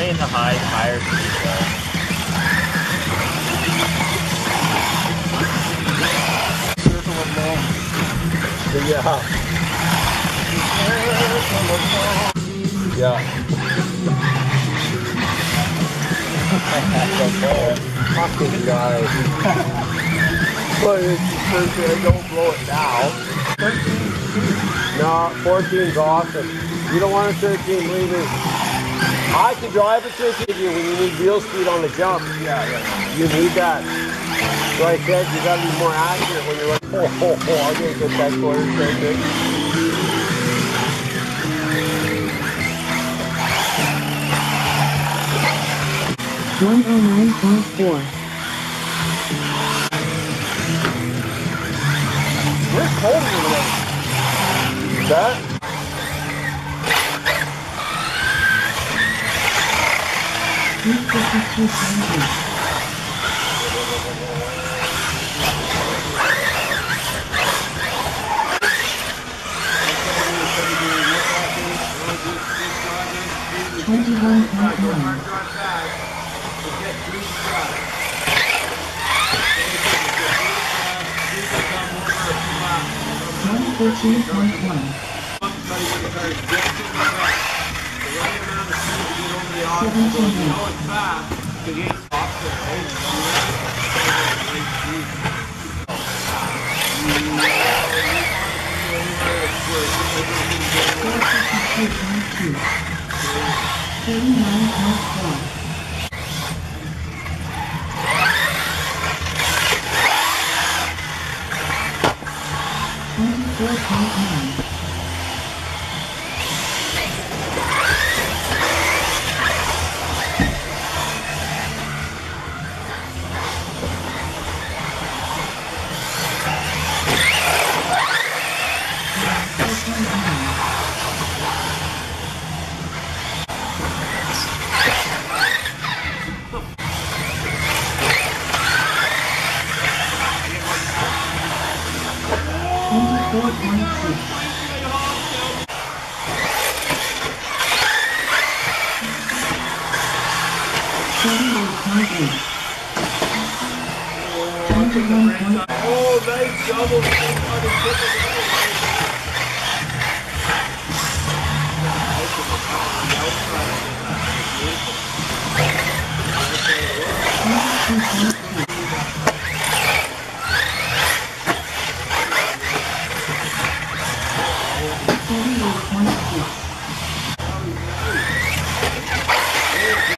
playing the higher speed though. Yeah. Yeah. Fucking guys. But it's just don't blow it now. 13. No, 14's awesome. You don't want a 13, believe me. I can drive a 13 when you need wheel speed on the jump. Yeah. You need that. So I said you gotta be more accurate when you're like, I'm gonna get that quarter circuit. $109.4. Where's Colton over there? That? Oh, nice double.